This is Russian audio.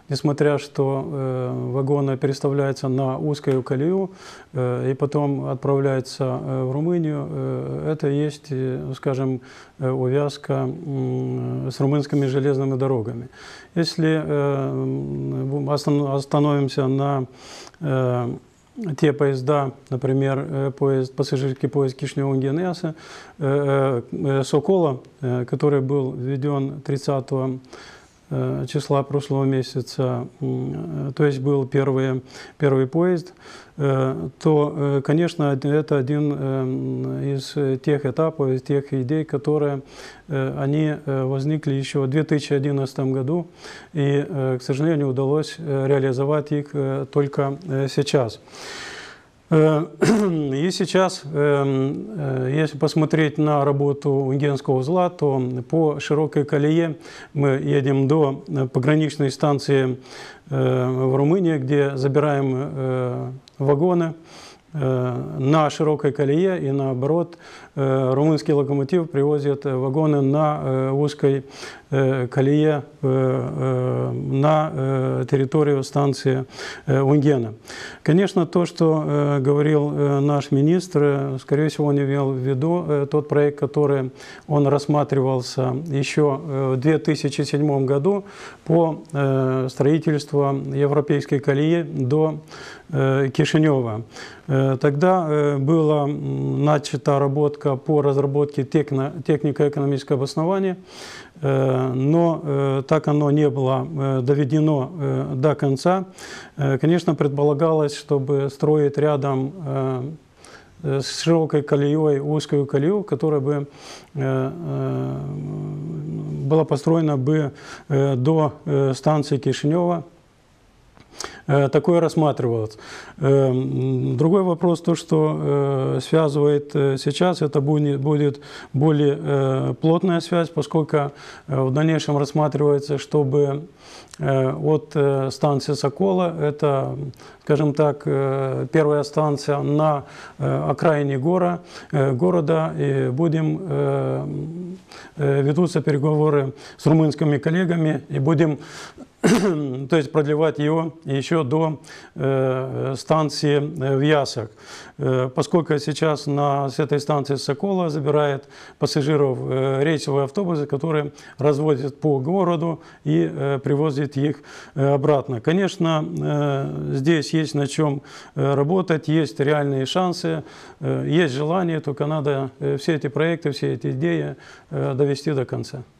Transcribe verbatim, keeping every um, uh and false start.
несмотря что вагоны переставляются на узкую колею и потом отправляются в Румынию, это есть, скажем, увязка с румынскими железными дорогами. Если остановимся на те поезда, например, поезд, пассажирский поезд Кишинев-Унгенеса, Сокола, который был введен тридцатого числа прошлого месяца, то есть был первый, первый поезд, то, конечно, это один из тех этапов, из тех идей, которые они возникли еще в две тысячи одиннадцатом году, и, к сожалению, удалось реализовать их только сейчас. И сейчас, если посмотреть на работу Унгенского узла, то по широкой колее мы едем до пограничной станции в Румынии, где забираем вагоны на широкой колее, и наоборот, румынский локомотив привозит вагоны на узкой колее на территорию станции Унгена. Конечно, то, что говорил наш министр, скорее всего, он имел в виду тот проект, который он рассматривался еще в две тысячи седьмом году по строительству европейской колеи до Кишинева. Тогда была начата работа по разработке технико-экономического обоснования, но так оно не было доведено до конца. Конечно, предполагалось, чтобы строить рядом с широкой колеей узкую колею, которая бы была построена бы до станции Кишинева. Такое рассматривалось. Другой вопрос, то, что связывает сейчас, это будет более плотная связь, поскольку в дальнейшем рассматривается, чтобы от станции Сокола, это, скажем так, первая станция на окраине гора, города, и будем, ведутся переговоры с румынскими коллегами, и будем то есть продлевать его еще до э, станции в Ясах. Э, поскольку сейчас на, с этой станции Сокола забирает пассажиров э, рейсовые автобусы, которые развозят по городу и э, привозят их э, обратно. Конечно, э, здесь есть на чем э, работать, есть реальные шансы, э, есть желание, только надо э, все эти проекты, все эти идеи э, довести до конца.